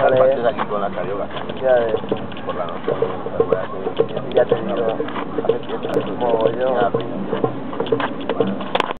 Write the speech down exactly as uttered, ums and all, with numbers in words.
Vale. Aparte de aquí con la carioca. Ya, eh, Por la noche. ya te digo.